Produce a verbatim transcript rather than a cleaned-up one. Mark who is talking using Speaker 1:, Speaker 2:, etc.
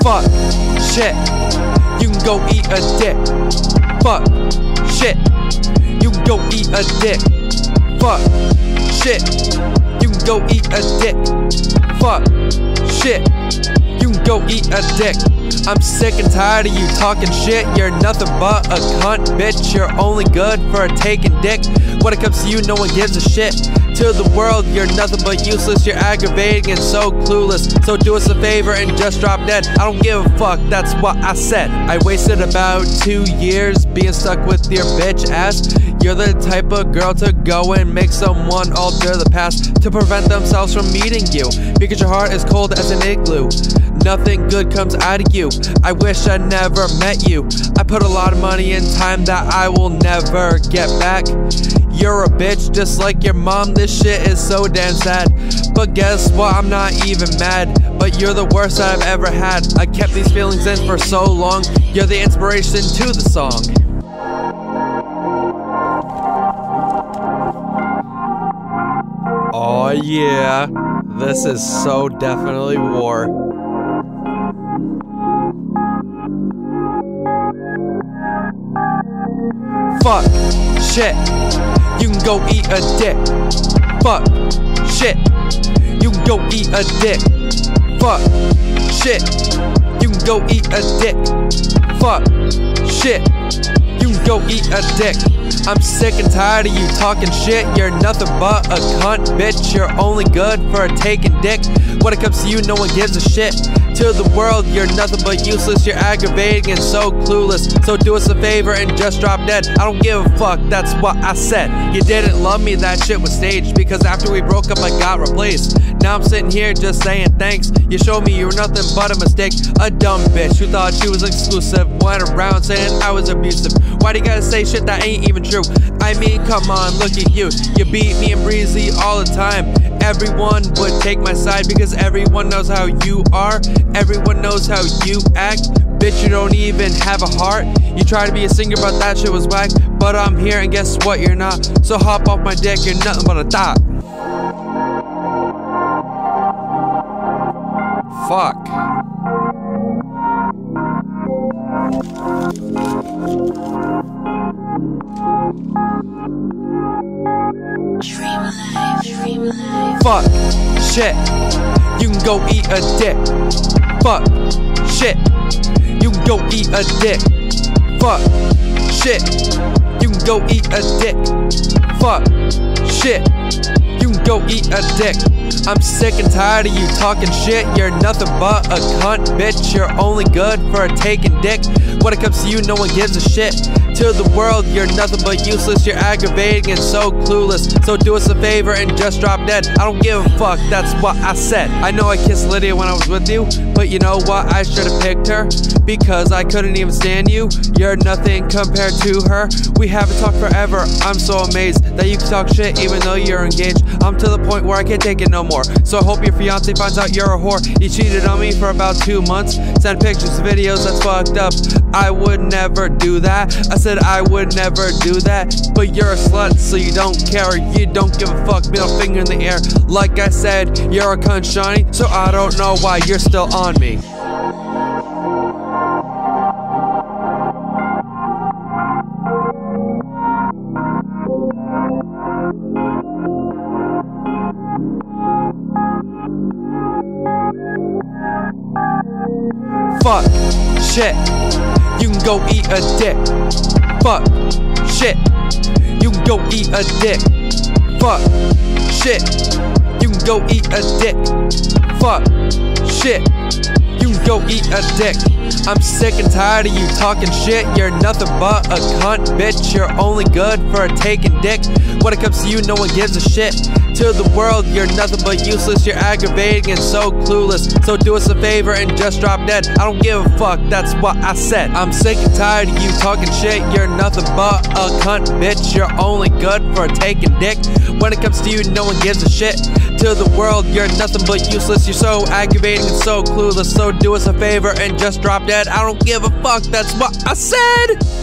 Speaker 1: Fuck, shit, you can go eat a dick. Fuck, shit, you can go eat a dick. Fuck, shit, you can go eat a dick. Fuck, shit, you can go eat a dick. I'm sick and tired of you talking shit. You're nothing but a cunt, bitch. You're only good for taking dick. When it comes to you, no one gives a shit. To the world, you're nothing but useless. You're aggravating and so clueless. So do us a favor and just drop dead. I don't give a fuck, that's what I said. I wasted about two years being stuck with your bitch ass. You're the type of girl to go and make someone alter the past to prevent themselves from meeting you, because your heart is cold as an igloo. Nothing good comes out of you. I wish I never met you. I put a lot of money and time that I will never get back. You're a bitch just like your mom. This shit is so damn sad. But guess what? I'm not even mad. But you're the worst I've ever had. I kept these feelings in for so long. You're the inspiration to the song. Oh yeah, this is so definitely war. Fuck, shit, you can go eat a dick. Fuck, shit, you can go eat a dick. Fuck, shit, you can go eat a dick. Fuck, shit, you can go eat a dick. I'm sick and tired of you talking shit. You're nothing but a cunt, bitch. You're only good for taking dick. When it comes to you, no one gives a shit. To the world, you're nothing but useless. You're aggravating and so clueless. So do us a favor and just drop dead. I don't give a fuck, that's what I said. You didn't love me, that shit was staged, because after we broke up I got replaced. Now I'm sitting here just saying thanks. You showed me you were nothing but a mistake. A dumb bitch who thought she was exclusive, went around saying I was abusive. Why do you gotta say shit that ain't even true? I mean, come on, look at you. You beat me and Breezy all the time. Everyone would take my side because everyone knows how you are. Everyone knows how you act. Bitch, you don't even have a heart. You try to be a singer, but that shit was whack. But I'm here and guess what, you're not. So hop off my dick, you're nothing but a thought. Fuck.
Speaker 2: DreamLife, DreamLife.
Speaker 1: Fuck, shit, you can go eat a dick. Fuck, shit, you can go eat a dick. Fuck, shit, you can go eat a dick. Fuck, shit, you can go eat a dick. I'm sick and tired of you talking shit. You're nothing but a cunt, bitch. You're only good for taking dick. When it comes to you, no one gives a shit. To the world, you're nothing but useless. You're aggravating and so clueless. So do us a favor and just drop dead. I don't give a fuck, that's what I said. I know I kissed Lydia when I was with you, but you know what? I should've picked her, because I couldn't even stand you. You're nothing compared to her. We haven't talked forever. I'm so amazed that you can talk shit even though you're engaged. I'm to the point where I can't take it no more. So I hope your fiance finds out you're a whore. You cheated on me for about two months. Sent pictures, videos, that's fucked up. I would never do that. I said I would never do that. But you're a slut, so you don't care. You don't give a fuck. Middle finger in the air. Like I said, you're a cunt, Shauny. So I don't know why you're still on me. Fuck, shit, you can go eat a dick. Fuck, shit, you can go eat a dick. Fuck, shit, you can go eat a dick. Fuck, shit, you can go eat a dick. I'm sick and tired of you talking shit. You're nothing but a cunt, bitch. You're only good for taking dick. When it comes to you, no one gives a shit. To the world, you're nothing but useless. You're aggravating and so clueless. So do us a favor and just drop dead. I don't give a fuck, that's what I said. I'm sick and tired of you talking shit. You're nothing but a cunt, bitch. You're only good for taking dick. When it comes to you, no one gives a shit. To the world, you're nothing but useless. You're so aggravating and so clueless. So do us a favor and just drop dead. I don't give a fuck, that's what I said.